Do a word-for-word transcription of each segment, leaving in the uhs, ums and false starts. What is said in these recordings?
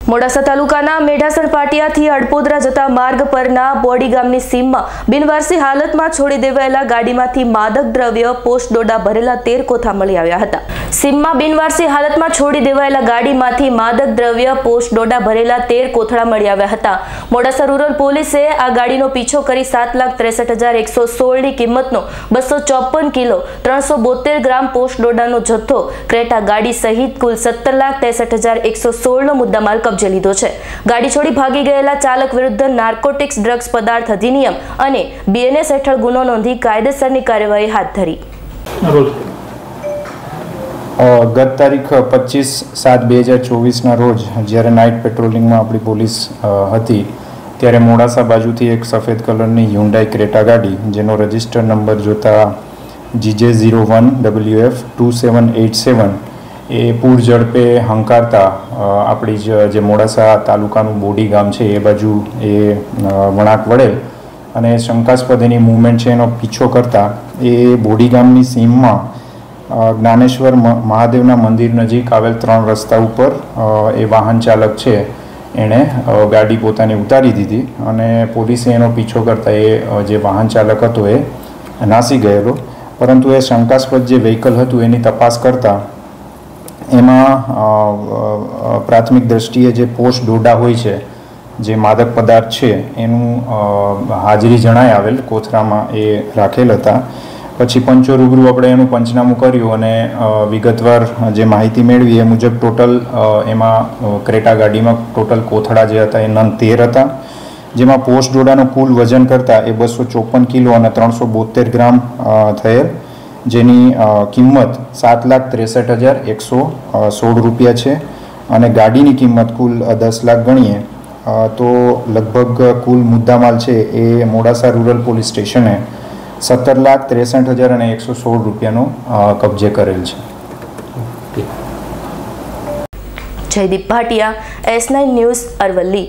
મોડાસા તાલુકાના મેઢાસણ પાટિયાથી અડપોદરા જતા માર્ગ પરના બોડી ગામની સીમમાં બિનવારસી હાલતમાં છોડી દેવાયેલા ગાડીમાંથી માદક દ્રવ્ય પોસ્ટ ડોડા ભરેલા તેર કોથળા મળી આવ્યા હતા। સીમમાં બિનવારસી હાલતમાં છોડી દેવાયેલા ગાડીમાંથી માદક દ્રવ્ય પોસ્ટ ડોડા ભરેલા તેર કોથળા મળી આવ્યા હતા। મોડાસા રૂરલ પોલીસે આ ગાડીનો પીછો કરી સાત લાખ ત્રેસઠ હજાર એકસો સોળ ની કિંમતનો બસો ચોપન કિલો ત્રણસો બોતેર ગ્રામ પોસ્ટ ડોડાનો જથ્થો ક્રેટા ગાડી સહિત કુલ સત્તર લાખ ત્રેસઠ હજાર એકસો સોળ નો મુદ્દામાલ કબજે લીધો છે। ગાડી છોડી ભાગી ગયેલા ચાલક વિરુદ્ધ નાર્કોટિક્સ ડ્રગ્સ પદાર્થ અધિનિયમ અને બીએનએસ હેઠળ ગુનો નોંધી કાયદેસરની કાર્યવાહી હાથ ધરી। ગત તારીખ પચીસ સાત બે હજાર ચોવીસના રોજ જ્યારે નાઇટ પેટ્રોલિંગમાં આપણી પોલીસ હતી ત્યારે મોડાસા બાજુથી એક સફેદ કલરની હ્યુન્ડાઈ ક્રેટા ગાડી જેનો રજિસ્ટર નંબર જોતા GJ zero one W F two seven eight seven એ પૂર ઝડપે હંકારતા આપણી જે મોડાસા તાલુકાનું બોડી ગામ છે એ બાજુ એ વળાંક વળેલ અને શંકાસ્પદ એની મૂવમેન્ટ છે એનો પીછો કરતા એ બોડી ગામની સીમમાં જ્ઞાનેશ્વર મહાદેવના મંદિર નજીક આવેલ ત્રણ રસ્તા ઉપર એ વાહન ચાલક છે એણે ગાડી પોતાની ઉતારી દીધી અને પોલીસે એનો પીછો કરતા એ જે વાહન ચાલક હતો એ નાસી ગયેલો, પરંતુ એ શંકાસ્પદ જે વ્હીકલ હતું એની તપાસ કરતાં એમાં પ્રાથમિક દ્રષ્ટિએ જે પોસ્ટ ડોડા હોય છે જે માદક પદાર્થ છે એનું હાજરી જણાઈ આવેલ કોથળામાં એ રાખેલ હતા। પછી પંચો રૂબરૂ આપણે એનું પંચનામું કર્યું અને વિગતવાર જે માહિતી મેળવી એ મુજબ ટોટલ એમાં ક્રેટા ગાડીમાં ટોટલ કોથળા જે હતા એ નંગ તેર હતા, જેમાં પોસ્ટ ડોડાનું કુલ વજન કરતાં એ બસો ચોપન કિલો અને ત્રણસો બોતેર ગ્રામ થયેલ, જેની કિંમત સાત લાખ ત્રેસઠ હજાર એકસો સોળ રૂપિયા છે અને ગાડીની કિંમત કુલ દસ લાખ ગણીએ તો લગભગ કુલ મુદ્દામાલ છે એ મોડાસા રૂરલ પોલીસ સ્ટેશને સત્તર લાખ ત્રેસઠ હજાર અને એકસો સોળ રૂપિયાનો કબજે કરેલ છે। Jaydeep Bhatia, S nine news, Aravalli.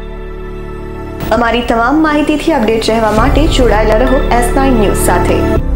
અમારી તમામ માહિતીથી અપડેટ રહેવા માટે જોડાયેલા રહો એસ નાઇન ન્યૂઝ સાથે।